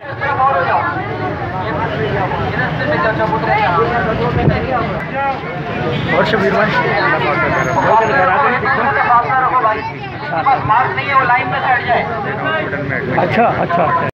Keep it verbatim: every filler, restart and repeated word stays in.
और शबीर भाई नहीं है वो लाइन में से हट जाए। अच्छा अच्छा अच्छा।